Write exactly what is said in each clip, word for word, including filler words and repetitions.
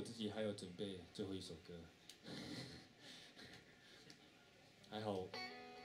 自己还有准备最后一首歌，还好我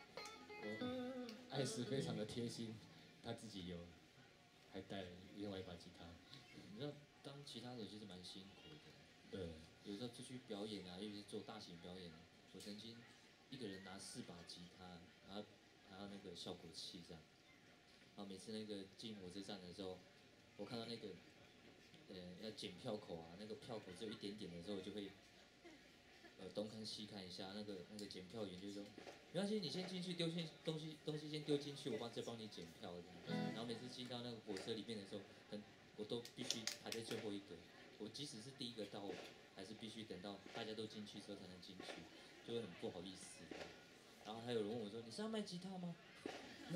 艾斯非常的贴心，他自己有还带了另外一把吉他。 你知道当吉他手其实蛮辛苦的。 对。 有时候出去表演啊，尤其是做大型表演啊，我曾经一个人拿四把吉他，然后还有那个效果器这样。然后每次那个进火车站的时候，我看到那个呃要检票口啊，那个票口只有一点点的时候，我就会呃东看西看一下，那个那个检票员就说没关系，你先进去丢先东西东西先丢进去，我帮再帮你检票这样。然后每次进到那个火车里面的时候，很我都必须排在最后一个。我即使是第一个到，还是必须等到大家都进去之后才能进去，就会很不好意思。然后还有人问我说：“你是要卖吉他吗？”你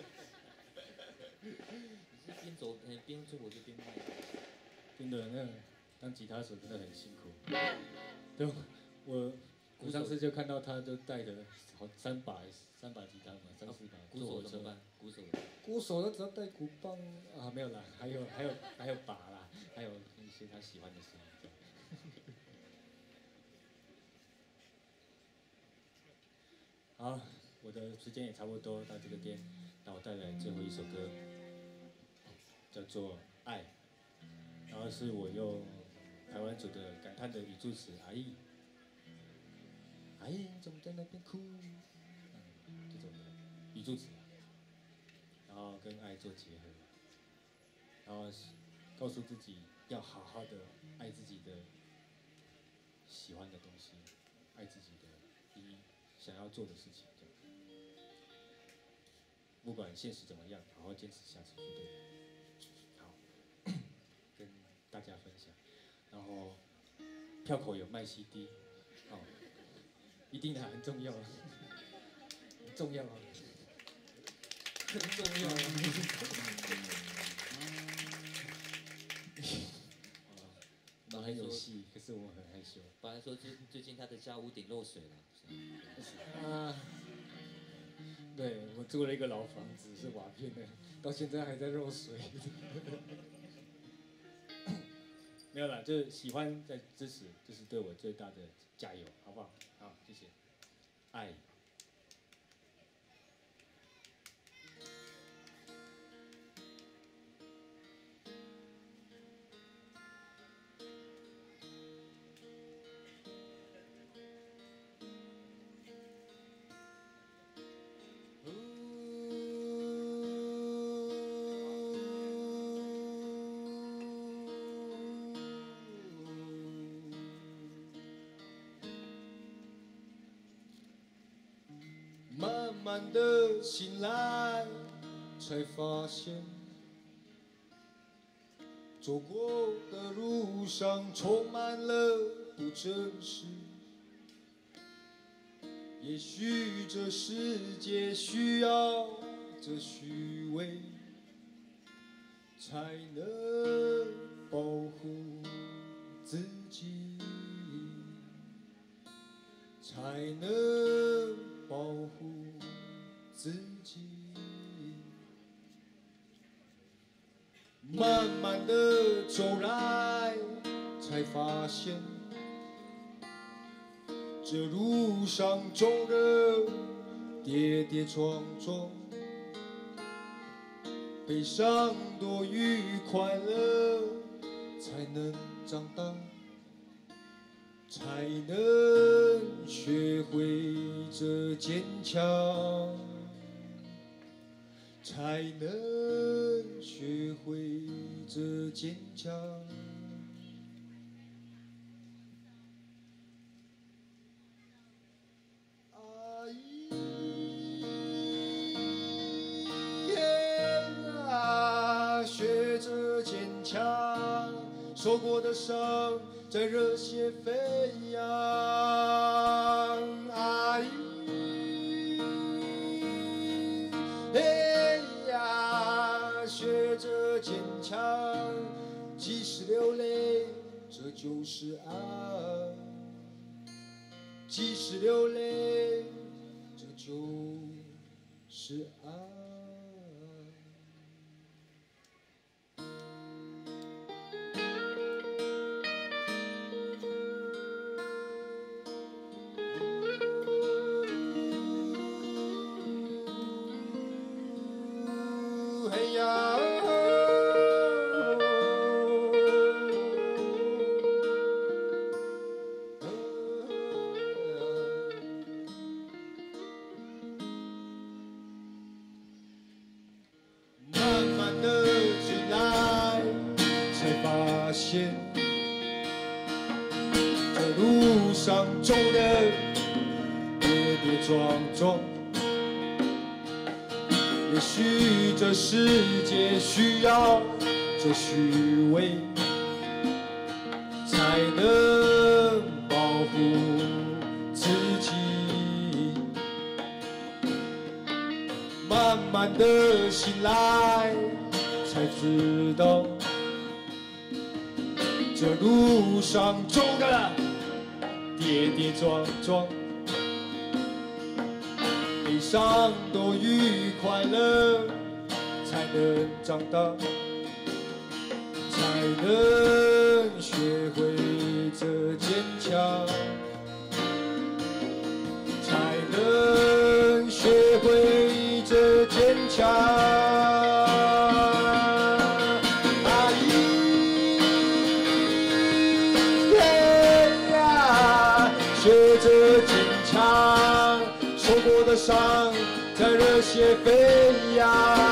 是边走边做火车边卖的。 真的，那当吉他手真的很辛苦。对，我我上次就看到他都带着好三把三把吉他嘛，三四把。 鼓手怎么办？鼓手。 鼓手他只要带鼓棒啊，没有啦，还有还有还有把啦，还有一些他喜欢的声音。好，我的时间也差不多到这个点，那我带来最后一首歌，叫做《爱》，然后是我用台湾组的感叹的语助词“阿姨，阿姨你怎么在那边哭”，嗯，这种的语助词，然后跟爱做结合，然后告诉自己要好好的爱自己的喜欢的东西，爱自己的一想要做的事情，这样。不管现实怎么样，好好坚持下去就对了。好，跟大家分享。然后票口有卖 C D， 哦，一定的很重要，很重要啊，很重要啊。我很有戏，可是我很害羞。 本来说最最近他的家屋顶漏水了。 啊，对，我租了一个老房子，是瓦片的，到现在还在漏水。没有啦，就是喜欢在支持，这是对我最大的加油，好不好？好，谢谢。爱。慢慢的醒来，才发现走过的路上充满了不真实。也许这世界需要这虚伪，才能保护自己，才能保护自己。慢慢的走来，才发现这路上总的跌跌撞撞，悲伤多于快乐，才能长大，才能学会这坚强，才能学会这坚强。阿姨啊，学着坚强，受过的伤在热血飞扬。阿姨，哎呀，学着坚强，即使流泪，这就是爱。即使流泪，这就是爱。 嘿呀。慢慢的醒来，才发现这路上走的跌跌撞撞。也许这世界需要这虚伪，才能保护自己。慢慢的醒来，才知道这路上走的跌跌撞撞，悲伤多于快乐，才能长大，才能学会这坚强，才能学会这坚强。啊咦嘿呀，学着坚强，受过的伤在热血飞扬。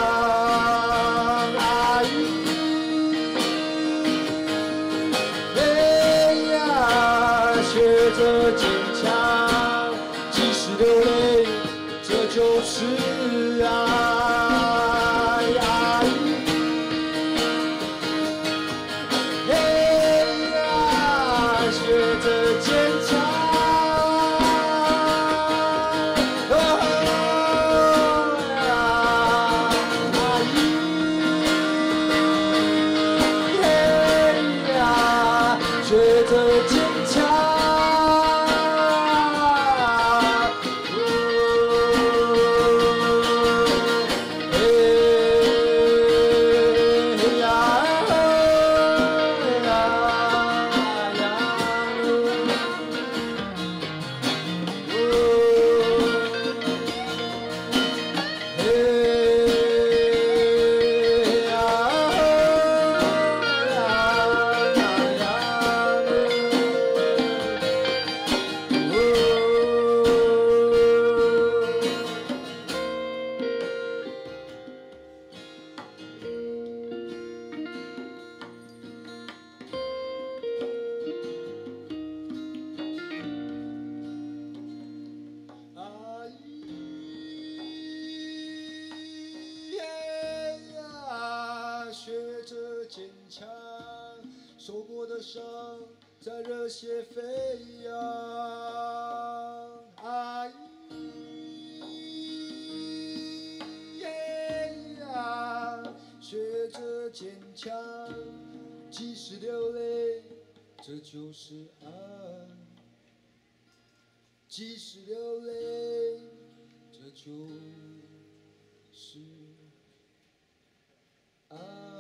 啊咦嘿呀，学着坚强，即使流泪，这就是爱。啊咦嘿呀，学着坚强。学着坚强。学着坚强，受过的伤在热血飞扬。啊咦耶呀，学着坚强，即使流泪，这就是爱。即使流泪，这就是爱。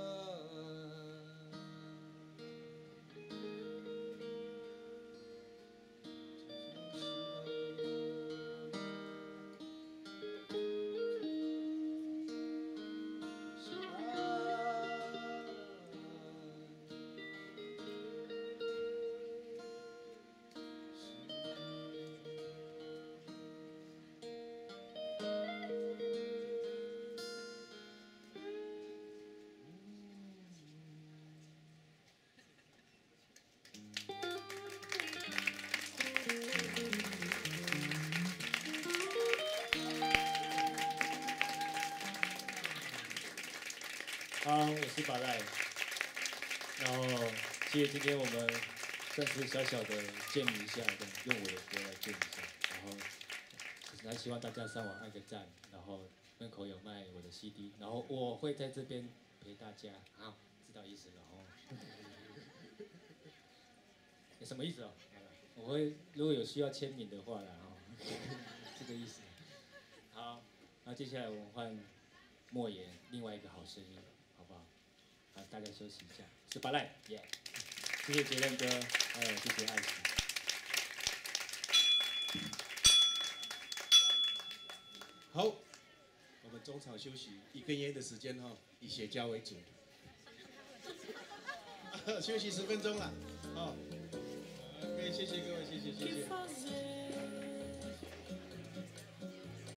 好，我是巴赖。然后，其实今天我们算是小小的见一下，这样用我的歌来见一下。然后，还希望大家上网按个赞，然后门口有卖我的 C D， 然后我会在这边陪大家。好，知道意思了哦。有什么意思哦？我会如果有需要签名的话啦，哦，这个意思。好，那接下来我们换莫言另外一个好声音。好不好？好，大家休息一下。是巴赖，耶！谢谢杰伦哥，还有谢谢艾希。 好， 我们中场休息一根烟的时间哈，以写家为主。休息十分钟了，好，OK，谢谢各位，谢谢谢谢。